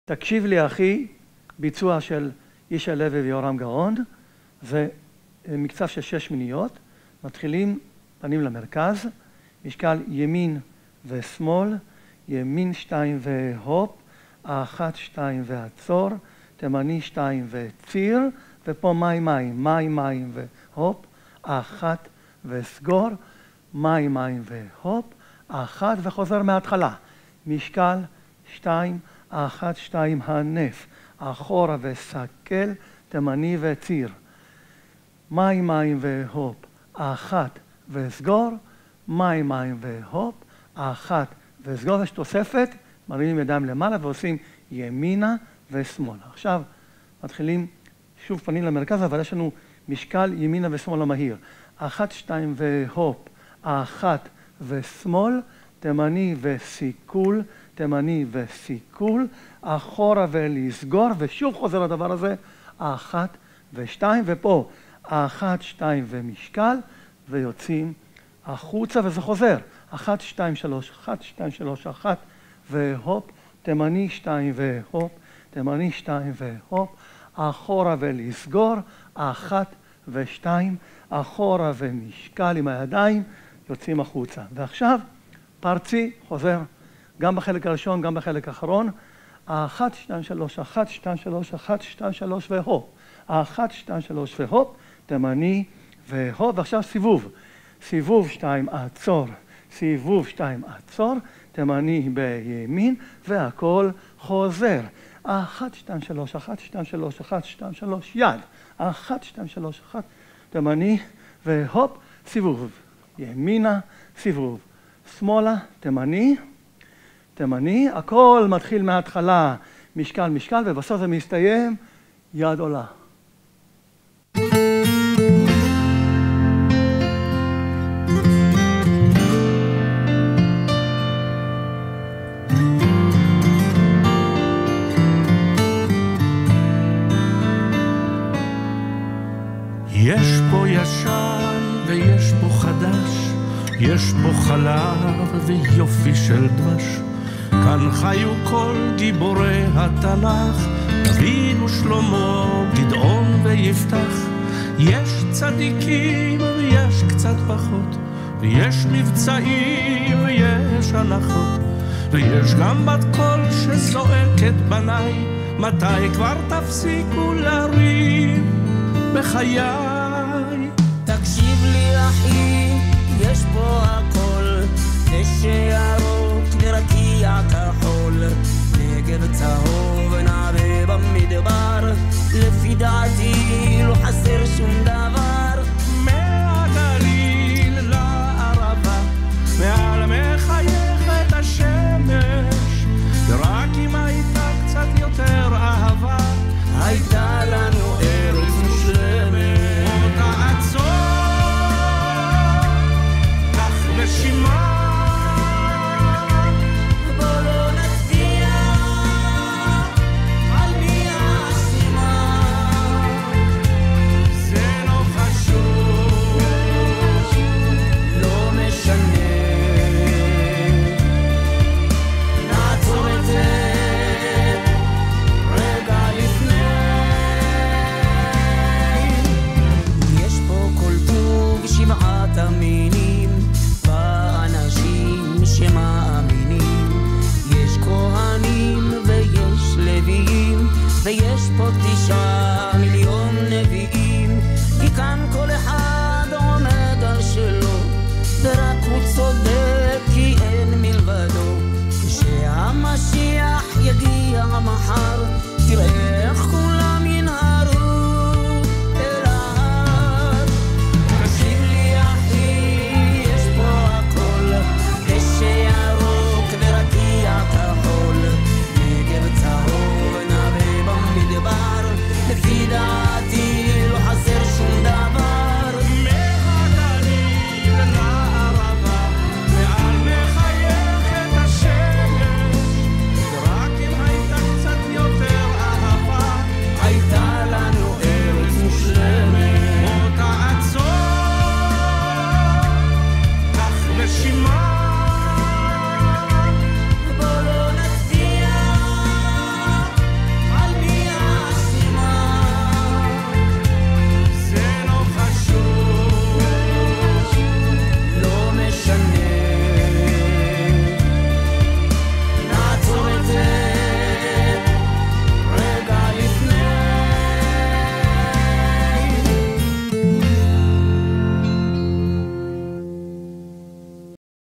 תקשיב לי אחי, ביצוע של ישי לוי ויורם גאון, זה מקצב של 6 מיניות, מתחילים פנים למרכז, משקל ימין ושמאל, ימין 2 והופ, 1, 2 ועצור, תימני 2 וציר, ופה מים מים, מים מים והופ, 1 וסגור, מים מים והופ, 1 וחוזר מההתחלה, משקל 2, 1, 2 הנף, אחורה וסקל, תימני וציר, מים מים והופ, 1 וסגור, מים מים והופ, 1 וסגור, יש תוספת, מרימים ידיים למעלה ועושים ימינה ושמאלה. עכשיו מתחילים שוב פנים למרכז, אבל יש לנו משקל ימינה ושמאלה מהיר. 1, 2 והופ, 1 ושמאל, תימני וסיכול, תימני וסיכול, אחורה ולסגור, ושוב חוזר לדבר הזה, 1 ו2, ופה 1, 2 ומשקל, ויוצאים החוצה, וזה חוזר. 1, 2, 3, 1, 2, 3, 1, והופ, תימני 2 והופ, תימני 2 והופ, אחורה ולסגור, 1 ו2, אחורה ומשקל עם הידיים, יוצאים החוצה. ועכשיו פרצי חוזר, גם בחלק הראשון, גם בחלק האחרון, 1, 2, 3, 1, 2, 3, 1, 2, 3 והופ, 1, 2, 3 והופ, תימני והופ, ועכשיו סיבוב, סיבוב 2 עצור, סיבוב 2 עצור, תימני בימין, והכל חוזר. 1, 2, 3, 1, 2, 3, 1, 2, 3, יד. 1, 2, 3, 1, תימני, והופ, סיבוב. ימינה, סיבוב. שמאלה, תימני, תימני, הכל מתחיל מההתחלה, משקל, משקל, ובסוף זה מסתיים, יד עולה. יש פה ישן ויש פה חדש, יש פה חלב ויופי של דבש. כאן חיו כל גיבורי התנ"ך, דוד ושלמה, גדעון ויפתח. יש צדיקים ויש קצת פחות, ויש מבצעים ויש הנחות, ויש גם בת קול שזועקת בניי, מתי כבר תפסיקו לריב בחיי. תקשיב לי אחי, יש פה הכל, דשא ירוק ורקיע כחול, נגב צהוב נערה במדבר, לפי דעתי